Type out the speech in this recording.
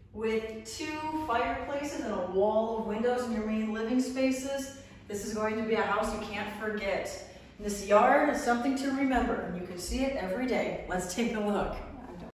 With 2 fireplaces and a wall of windows in your main living spaces, this is going to be a house you can't forget. This yard is something to remember, and you can see it every day. Let's take a look.